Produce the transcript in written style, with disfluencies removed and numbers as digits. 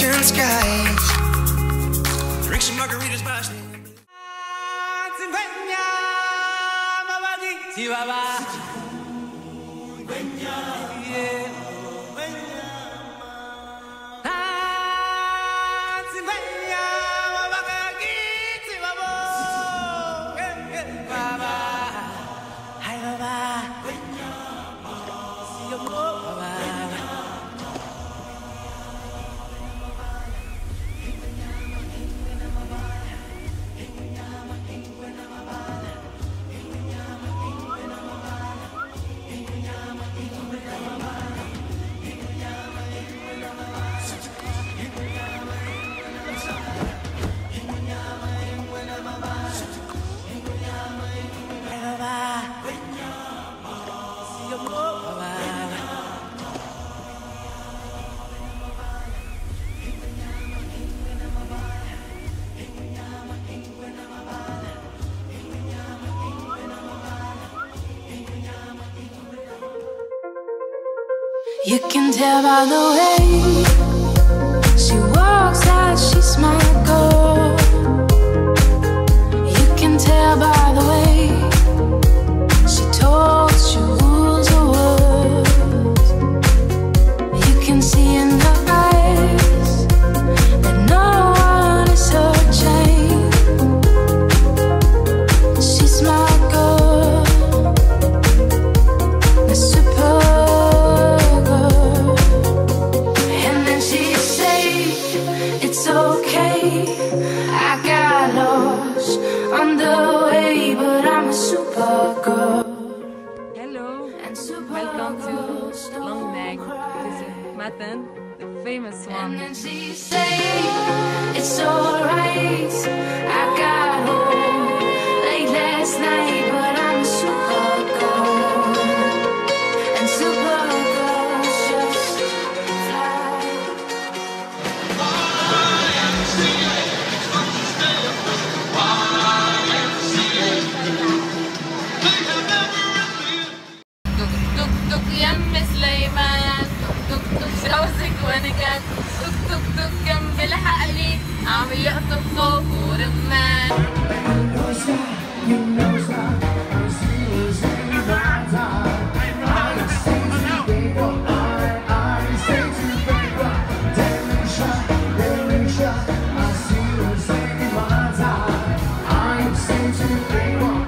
Mexican skies. Drink some margaritas by You can tell by the way she walks that she's my girl. You can tell by the way she talks, she rules the world. You can see in her eyes that no one is her chain. She's my girl, the super. It's okay, I got lost on the way, but I'm a super girl. Hello, welcome to Long Neck. This is Matan, the famous one. And then she say, it's alright, I got home late last night, but I'm a super girl. And super girls just fly. يم سليمان توك توك شوزك وانا كان توك جنب الحقلي عم يقطف خوف ورمان. I